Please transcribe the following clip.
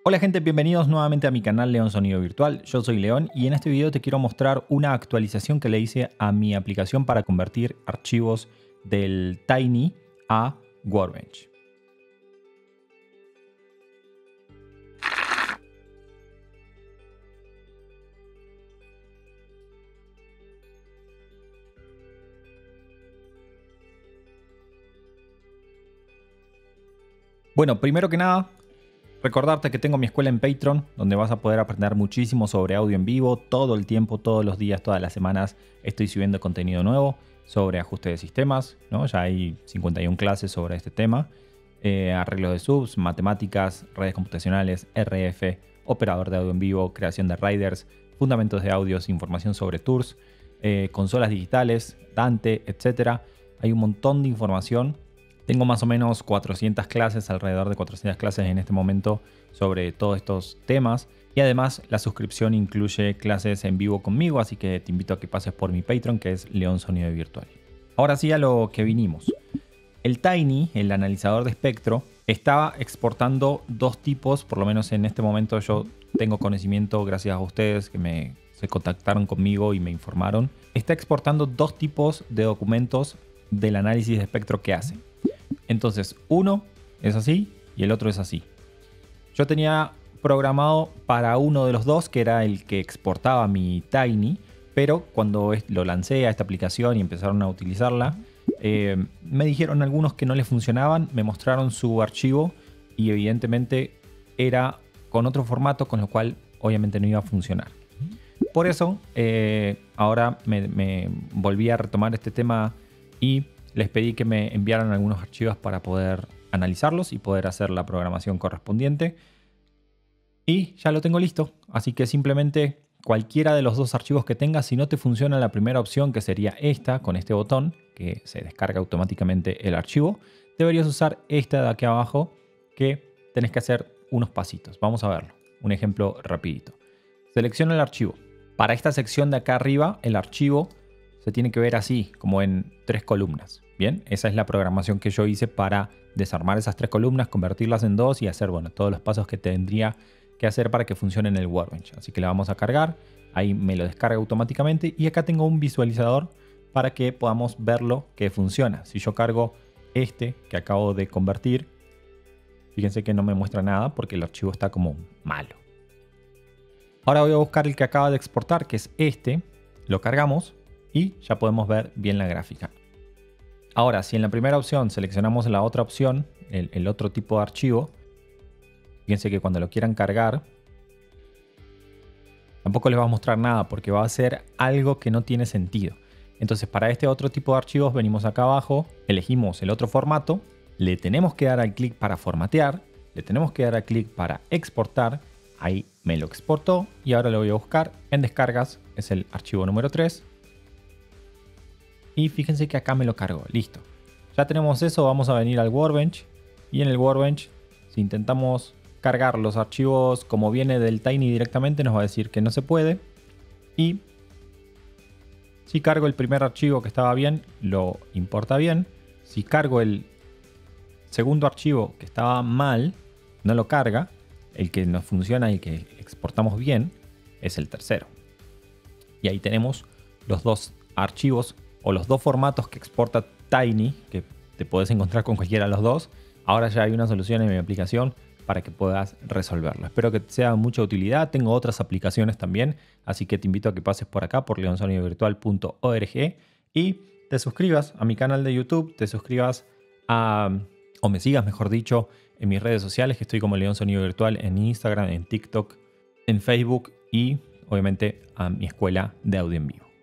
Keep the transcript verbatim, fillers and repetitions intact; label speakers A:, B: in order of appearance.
A: Hola gente, bienvenidos nuevamente a mi canal León Sonido Virtual. Yo soy León y en este video te quiero mostrar una actualización que le hice a mi aplicación para convertir archivos del Tiny a Workbench. Bueno, primero que nada, recordarte que tengo mi escuela en Patreon, donde vas a poder aprender muchísimo sobre audio en vivo. Todo el tiempo, todos los días, todas las semanas estoy subiendo contenido nuevo sobre ajuste de sistemas, ¿no? Ya hay cincuenta y una clases sobre este tema. Eh, arreglo de subs, matemáticas, redes computacionales, R F, operador de audio en vivo, creación de riders, fundamentos de audios, información sobre tours, eh, consolas digitales, Dante, etcétera. Hay un montón de información. Tengo más o menos cuatrocientas clases, alrededor de cuatrocientas clases en este momento sobre todos estos temas. Y además la suscripción incluye clases en vivo conmigo, así que te invito a que pases por mi Patreon, que es León Sonido Virtual. Ahora sí a lo que vinimos. El Tiny, el analizador de espectro, estaba exportando dos tipos, por lo menos en este momento yo tengo conocimiento gracias a ustedes que me, se contactaron conmigo y me informaron. Está exportando dos tipos de documentos del análisis de espectro que hace. Entonces, uno es así y el otro es así. Yo tenía programado para uno de los dos, que era el que exportaba mi Tiny, pero cuando lo lancé a esta aplicación y empezaron a utilizarla, eh, me dijeron algunos que no les funcionaban, me mostraron su archivo y evidentemente era con otro formato, con lo cual obviamente no iba a funcionar. Por eso, eh, ahora me, me volví a retomar este tema y les pedí que me enviaran algunos archivos para poder analizarlos y poder hacer la programación correspondiente. Y ya lo tengo listo. Así que simplemente cualquiera de los dos archivos que tengas, si no te funciona la primera opción, que sería esta, con este botón, que se descarga automáticamente el archivo, deberías usar esta de aquí abajo, que tenés que hacer unos pasitos. Vamos a verlo. Un ejemplo rapidito. Selecciona el archivo. Para esta sección de acá arriba, el archivo se tiene que ver así, como en tres columnas. Bien, esa es la programación que yo hice para desarmar esas tres columnas, convertirlas en dos y hacer, bueno, todos los pasos que tendría que hacer para que funcione en el Workbench. Así que la vamos a cargar, ahí me lo descarga automáticamente y acá tengo un visualizador para que podamos verlo que funciona. Si yo cargo este que acabo de convertir, fíjense que no me muestra nada porque el archivo está como malo. Ahora voy a buscar el que acaba de exportar, que es este, lo cargamos y ya podemos ver bien la gráfica. Ahora, si en la primera opción seleccionamos la otra opción, el, el otro tipo de archivo, fíjense que cuando lo quieran cargar, tampoco les va a mostrar nada porque va a ser algo que no tiene sentido. Entonces, para este otro tipo de archivos, venimos acá abajo, elegimos el otro formato, le tenemos que dar al clic para formatear, le tenemos que dar al clic para exportar, ahí me lo exportó y ahora lo voy a buscar en descargas, es el archivo número tres. Y fíjense que acá me lo cargó, listo. Ya tenemos eso, vamos a venir al Workbench. Y en el Workbench, si intentamos cargar los archivos como viene del Tiny directamente, nos va a decir que no se puede. Y si cargo el primer archivo que estaba bien, lo importa bien. Si cargo el segundo archivo que estaba mal, no lo carga. El que nos funciona y que exportamos bien es el tercero. Y ahí tenemos los dos archivos o los dos formatos que exporta Tiny, que te puedes encontrar con cualquiera de los dos. Ahora ya hay una solución en mi aplicación para que puedas resolverlo. Espero que te sea de mucha utilidad. Tengo otras aplicaciones también, así que te invito a que pases por acá por león sonido virtual punto org y te suscribas a mi canal de YouTube, te suscribas a, o me sigas mejor dicho, en mis redes sociales, que estoy como León Sonido Virtual en Instagram, en TikTok, en Facebook y obviamente a mi escuela de audio en vivo.